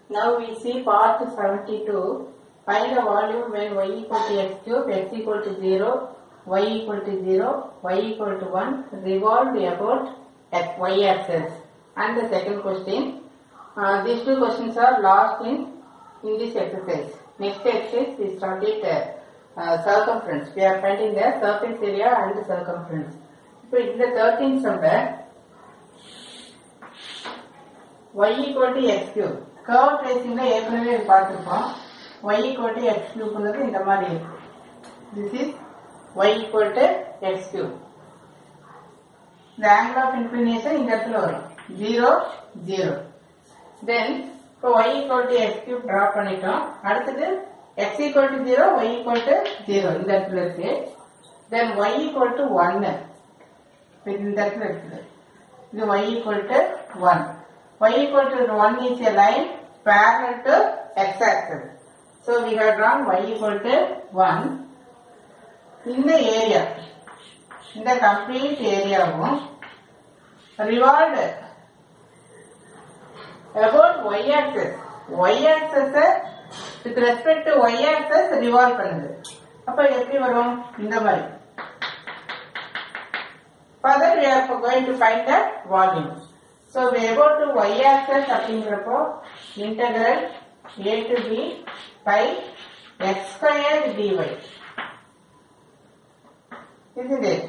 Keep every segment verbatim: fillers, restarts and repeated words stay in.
Now we see part seventy-two. Find the volume when y equal to x cube, x equal to zero, y equal to zero, y equal to one, revolved about x, y axis. And the second question, uh, these two questions are lost in, in this exercise. Next exercise we started uh, uh, circumference. We are finding the surface area and the circumference. So in the thirteenth number, y equal to x cube. Curve tracing la ஏற்கனவே பார்த்திருப்போம். Y equal to x cube ங்கிறது இந்த மாதிரி இருக்கு. This is y equal to x cube. The angle of inclination இந்த இடத்துல வரும். zero, zero. Then இப்போ y equal to x cube draw பண்ணிட்டோம். அடுத்தது x equal to zero, y equal to zero இந்த இடத்துல இருக்கு. Then y equal to one இந்த இடத்துல இருக்குது. இது y equal to one. Y equal to one is a line parallel to x-axis. So we have drawn y equal to one. In the area, in the complete area, revolved about y-axis. Y-axis with respect to y-axis revolve பண்ணுது. அப்ப எப்படி வரும்? இந்த மாதிரி. Further we are going to find the volume. So we are about to y-axis அப்படிங்கிறப்போ integral a to b by x squared dy. Isn't it?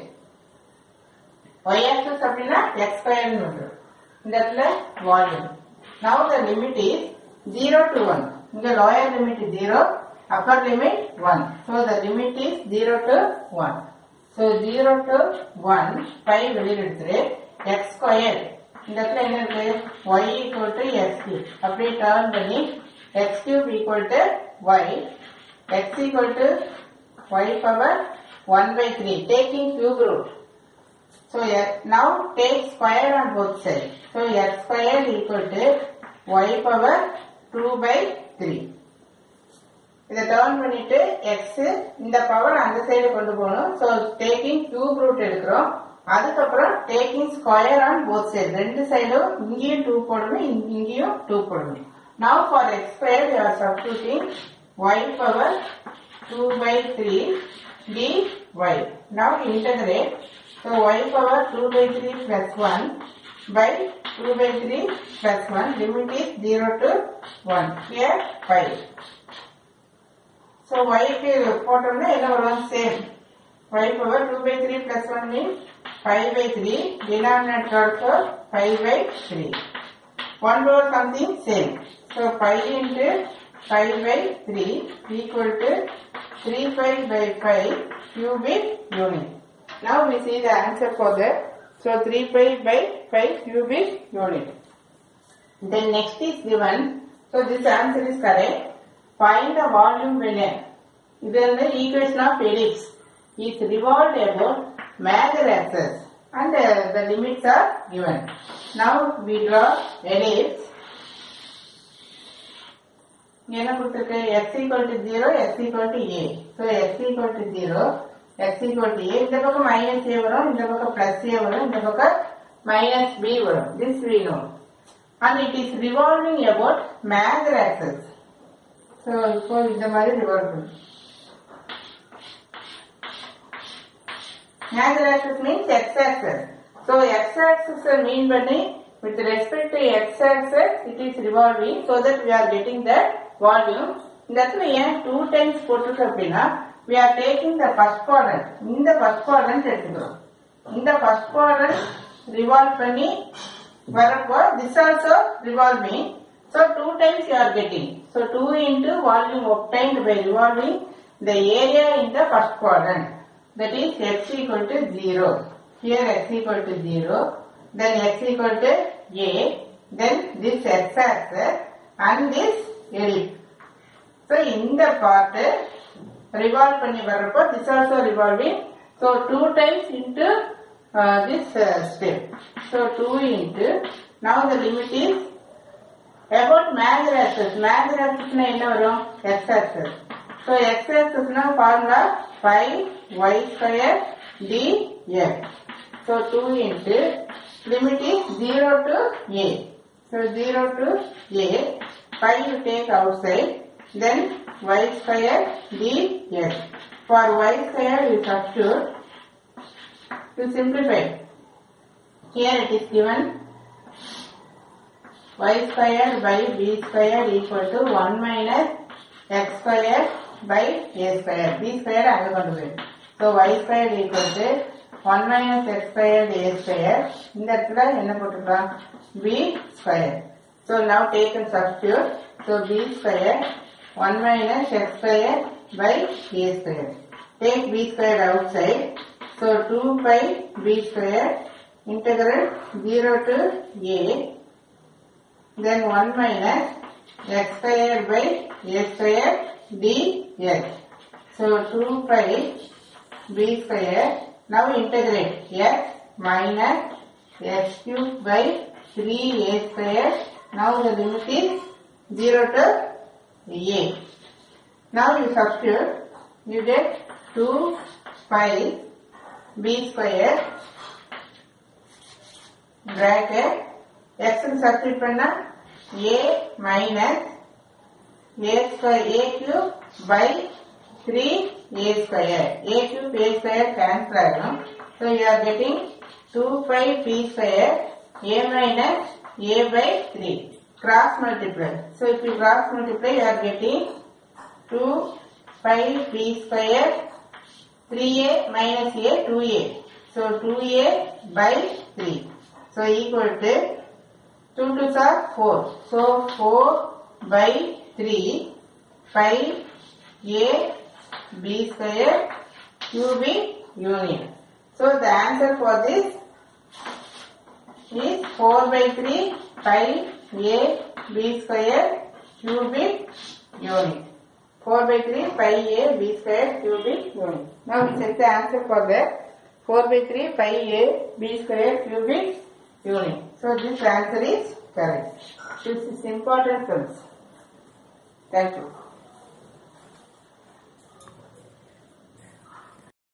Y-axis அப்படின்னா x squared ன்னு இந்த இடத்துல volume. Now the limit is zero to one. இங்க lower limit is zero, upper limit one. So the limit is zero to one. So zero to one pi வெளியில எடுத்துரு x squared. இந்த இடத்துல என்ன இருக்கு? Y equal to x cube. அப்படியே turn பண்ணி x cube equal to y, x equal to y power one by three, taking cube root. So now take square on both sides. So x square equal to y power two by three. இதை turn பண்ணிட்டு x இந்த power அந்த side கொண்டு போகணும். So taking cube root எடுக்கிறோம். அதுக்கப்புறம் taking square on both side, ரெண்டு சைடும் இங்கேயும் டூ போடணும், இங்கேயும் டூ போடணும். Now for x square you are substituting y power two by three dy. Now integrate. So y power two by three plus one by two by three plus one, limit is zero to one. Here five. So ஒய்க்கு போட்டோம்னா என்ன வரும்? Same. y power two by three plus one means five by three, denominator also five by three. one over something same. So five into five by three equal to three five by five cubic unit. Now we see the answer for that. So three five by five cubic unit. Then next is given. So this answer is correct. Find the volume when this is the equation of ellipse is revolved about major axis and uh, the limits are given. Now we draw ellipse. என்ன கொடுத்திருக்கு? x equal to zero, x equal to a. So x equal to zero, x equal to a. இந்த பக்கம் minus a வரும், இந்த பக்கம் plus a வரும், இந்த பக்கம் minus b வரும். This we know. And it is revolving about major axis. So இப்போ இந்த மாதிரி revolve பண்ணும். Major axis means x-axis. So x-axis mean பண்ணி with respect to x-axis it is revolving, so that we are getting the volume. இந்த இடத்துல ஏன் two times போட்டுருக்கு அப்படின்னா we are taking the first quadrant. இந்த first quadrant எடுத்துக்கிறோம். இந்த first quadrant revolve பண்ணி வரப்போ this also revolving. So two times you are getting. So two into volume obtained by revolving the area in the first quadrant. That is x equal to zero. Here x equal to zero. Then x equal to a. Then this x-axis and this ellipse. So in the part revolve பண்ணி வரப்போ this also revolving. So two times into uh, this uh, step. So two into. Now the limit is about major axis. Major axis na என்ன வரும்? x-axis. So x-axis na formula five y square dx. So two into limit is zero to a. So zero to a. pi you take outside, then y square dx. For y square you substitute. To simplify, here it is given y square by b square equal to one minus x square by a square. b square அங்க கொண்டு போய். So y square equal to one minus x square a square. இந்த இடத்துல என்ன போட்டுக்கலாம்? b square. So now take and substitute. So b square one minus x square by a square. Take b square outside. So two pi b square integral zero to a, then one minus x square by a square dx. So two pi b square. Now integrate x minus x cube by three a square. Now the limit is zero to a. Now you substitute. You get two pi b square bracket x and substitute panna a minus a square a cube by three a square. A cube a square cancel agum. So you are getting two pi b square a minus a by three. Cross multiply. So if you cross multiply, you are getting two pi b square three a minus a two a. So two a by three. So equal to two twos are four. So four by three pi a b square cubic unit. So the answer for this is four by three pi a b square cubic unit. four by three pi a b square cubic unit. Now we set the answer for that. four by three pi a b square cubic unit. So this answer is correct. This is important. Thank you.